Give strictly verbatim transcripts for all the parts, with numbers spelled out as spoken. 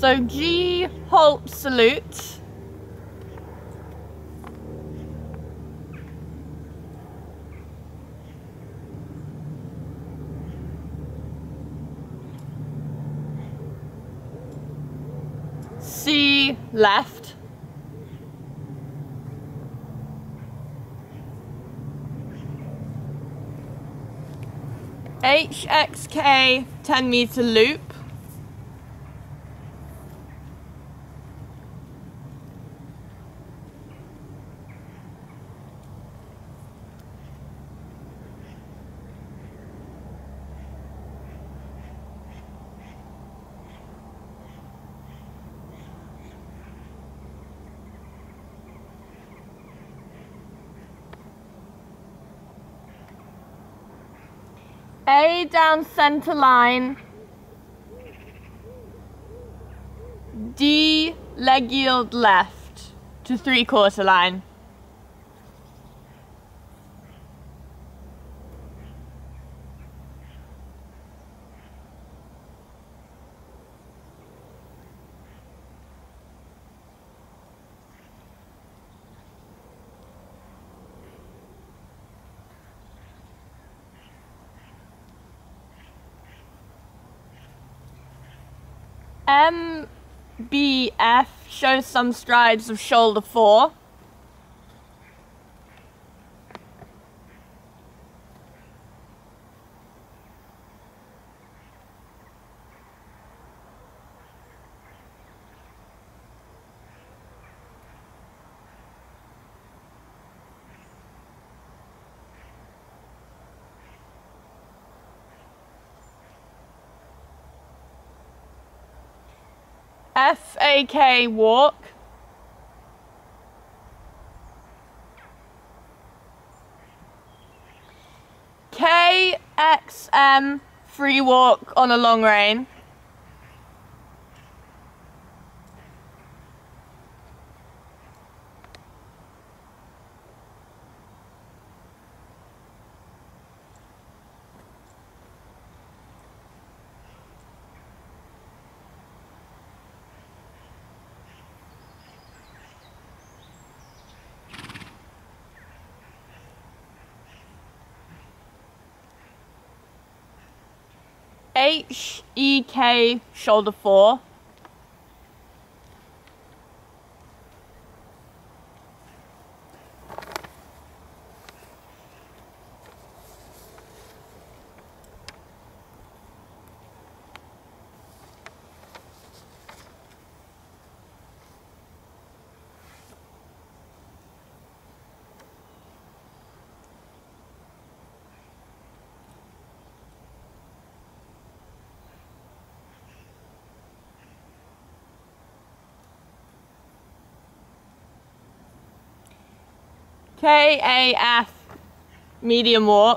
So G, halt, salute. C, left. H, X, K, ten meter loop. A down center line. D leg yield left to three quarter line. M, B, F shows some strides of shoulder four. F A K walk. K X M free walk on a long rein. H, E, K, shoulder four. K A F medium walk.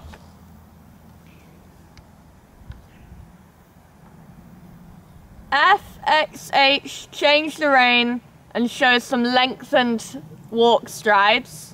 F X H change the rein and show some lengthened walk strides.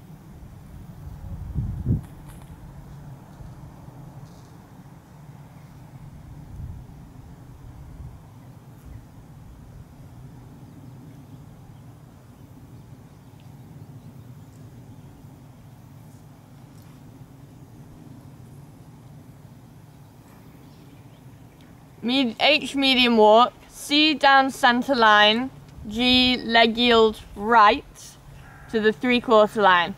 Med H medium walk, C down center line, G leg yield right to the three quarter line.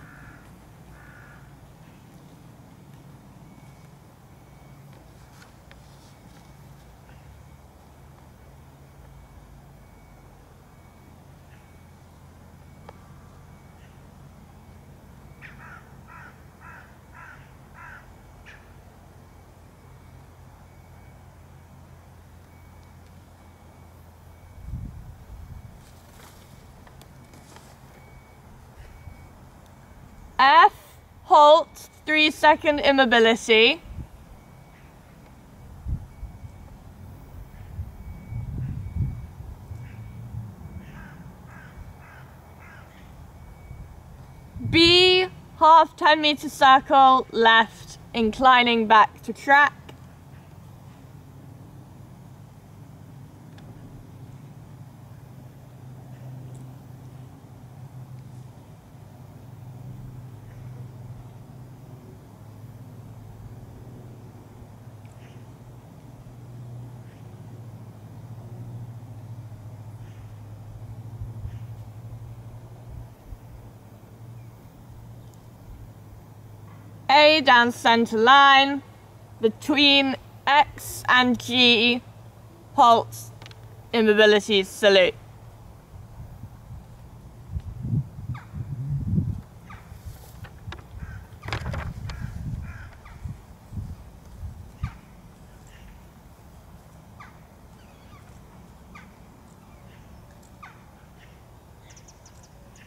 F, halt, three second immobility. B, half ten meter circle, left, inclining back to track. stay down center line. Between X and G, halt, immobility, salute.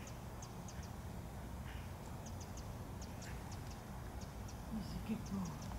This is a good ball.